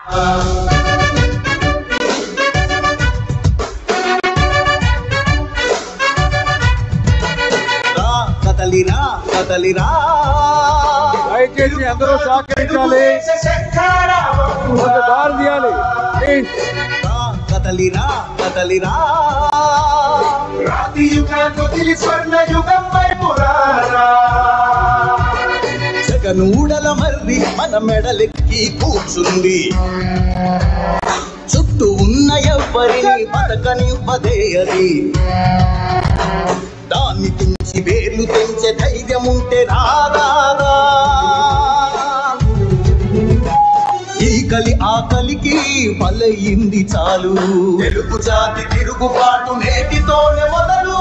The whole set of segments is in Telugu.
కదలిరా కదలిరా దయచేసి అందరూ సహకరించాలి, దారి తీయాలి. కదలిరా కదలిరా రాతి యుగాన్ని వదిలి స్వర్ణ యుగం వైపు రారా. జగనూడల మర్రి మన మెడలెక్కి కూర్చుంది, చుట్టూ ఉన్న ఎవ్వరిని బతకనివ్వదే అది. దాన్ని తుంచి వేర్లు తెంచే ధైర్యం ఉంటే రారా. ఈ కలి ఆకలికి బలయింది చాలు, తెలుగు జాతి తిరుగుబాటు నేటితోనే మొదలు.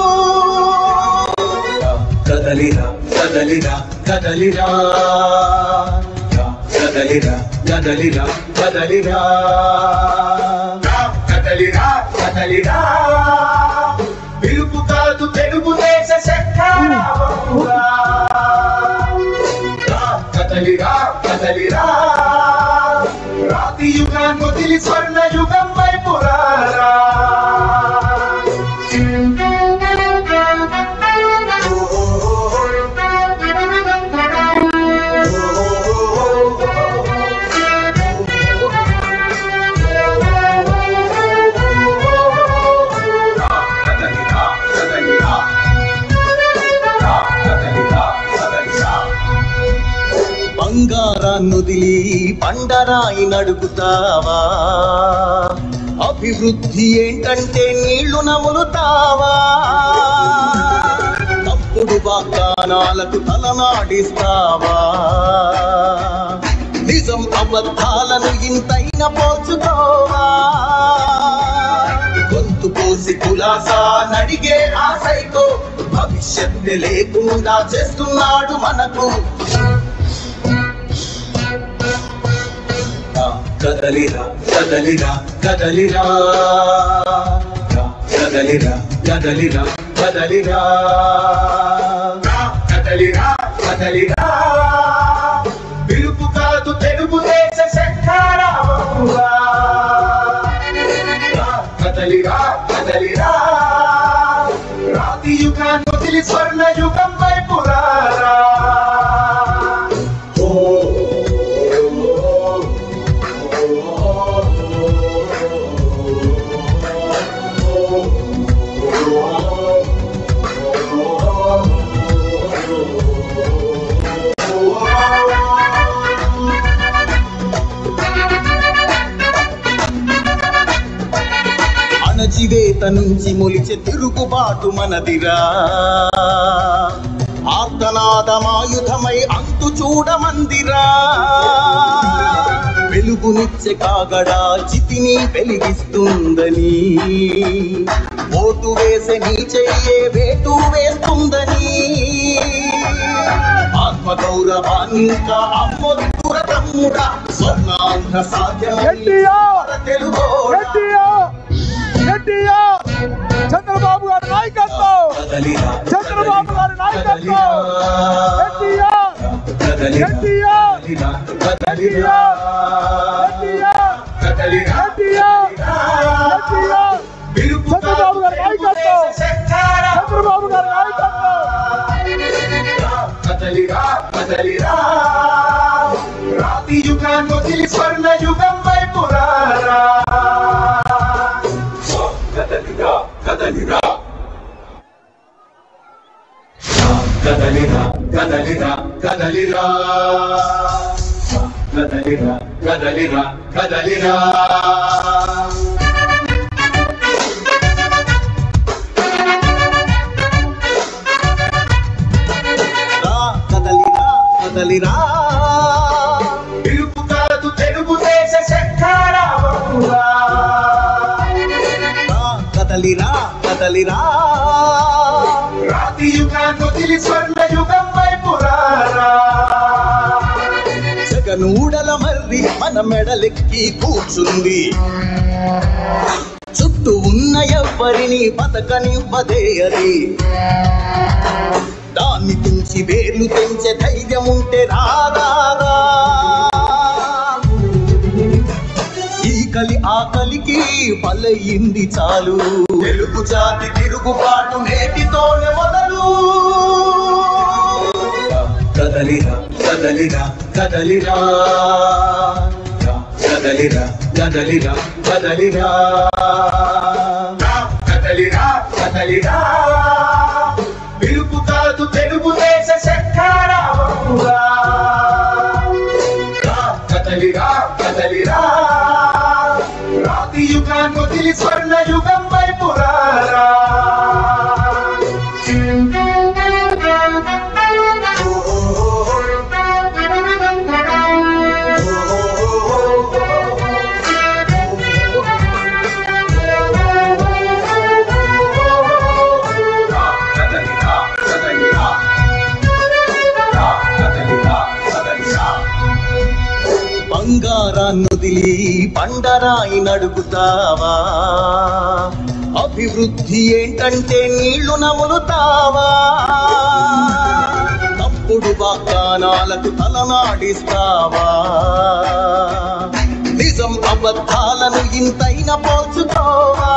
కదలిరా కదలిరా కదలిరా కదలిరా కదలిరా కదలిరా కదలిరా కదలిరా పిలుపు కాదు తెలుగుదేశ శంఖారావమురా. కదలిరా కదలిరా రాతి యుగాన్ని వదిలి స్వర్ణ యుగం వైపు రారా. బంగారాన్నొదిలి బండరాయి నడుపుతావా? అభివృద్ధి ఏంటంటే నీళ్లు నములుతావా? తప్పుడు వాగ్దానాలకు తలనాడిస్తావా? నిజం అబద్ధాలను ఇంతైన పోల్చుకోవా? గొంతు పోసి కులాసా నడిగే ఆ సైకో భవిష్యత్తు లేకుండా చేస్తున్నాడు మనకు. కదలిరా కదలిరా కదలిరా కదలిరా కదలిరా కదలిరా కదలిరా కదలిరా పిలుపు కాదు తెలుగుదేశ శంఖారావమురా. కదలిరా కదలిరా రాతి యుగాన్ని వదిలి స్వర్ణ యుగం వైపు రారా. అణచివేత నుంచి మొలిచే తిరుగుబాటు మనదిరా. ఆర్తనాదమాయుధమై అంతు చూడమందిరా. వెలుగునిచ్చే కాగడా చితిని వెలిగిస్తుందని, ఓటు వేసే నీ చెయ్యే వేటు వేస్తుందని. ఆత్మగౌరవాన్ని ఇంకా అమ్మొద్దుర తమ్ముడా, స్వర్ణాంధ్ర సాధ్యం తెలుగు. చంద్రబాబు గారి నాయకత్వం, చంద్రబాబు గారి నాయకత్వం, చంద్రబాబు గారి నాయకత్వం, చంద్రబాబు గారి నాయకత్వం. కదలిరా కదలిరా రాతి యుగాన్ని వదిలి స్వర్ణ యుగం వైపు రారా. కదలిరా కదలిరా కదలిరా కదలిరా కదలిరా కదలిరా కదలిరా కదలిరా కదలిరా పిలుపు కాదు తెలుగుదేశ శంఖారావమురా. కదలిరా కదలిరా రాతి యుగాన్ని వదిలి స్వర్ణ యుగం వైపు రారా. జగనూడల మర్రి మన మెడలెక్కి కూర్చుంది, చుట్టూ ఉన్న ఎవ్వరిని బతకనివ్వదే అది. దాన్ని తుంచి వేర్లు తెంచే ధైర్యం ఉంటే రారా. ఆకలికి బలయింది చాలు. తెలుగు జాతి తిరుగుబాటు నేటితోనే మొదలు. కదలిరా కదలిరా కదలిరా కదలిరా కదలిరా కదలిరా కదలిరా కదలిరా పిలుపు కాదు తెలుగుదేశ శంఖారావముగా. కదలిరా కదలిరా రాతి యుగాన్ని వదిలి స్వర్ణ యుగం వైపు రారా. బంగారాన్నొదిలి బండరాయి నడుగుతావా? అభివృద్ధి ఏంటంటే నీళ్లు నములుతావా? తప్పుడు వాగ్దానాలకు తలనాడిస్తావా? నిజం అబద్ధాలను ఇంతైనా పోల్చుకోవా?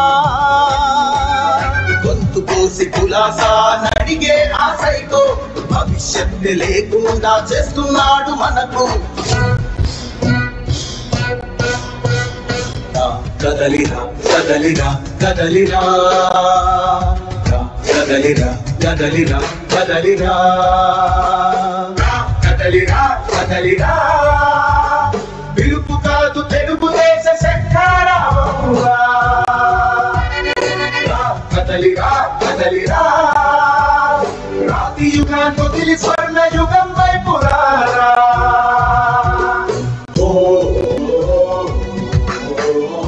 గొంతు కోసి కులాసా నడిగే ఆ సైకో భవిష్యత్తు లేకుండా చేస్తున్నాడు మనకు. కదలిరా కదలిరా కదలిరా కదలిరా కదలిరా కదలిరా కదలిరా కదలిరా పిలుపు కాదు తెలుగుదేశ శంఖారావముగా. కదలిరా కదలిరా రాతి యుగాన్ని వదిలి స్వర్ణ యుగం వైపు రారా.